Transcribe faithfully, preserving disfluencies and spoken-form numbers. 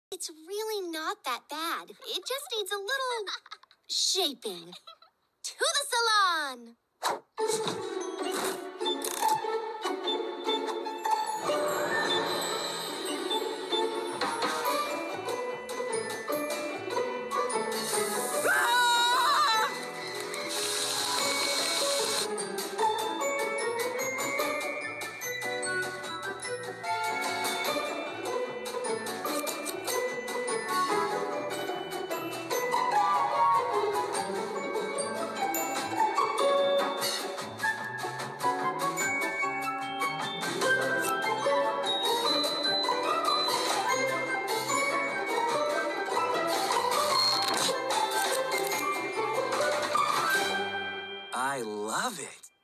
It's really not that bad. It just needs a little shaping. To the salon!